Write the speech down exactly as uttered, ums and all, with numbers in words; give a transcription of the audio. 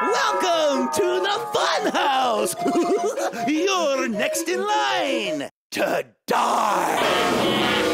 Welcome to the Funhouse! You're next in line to die!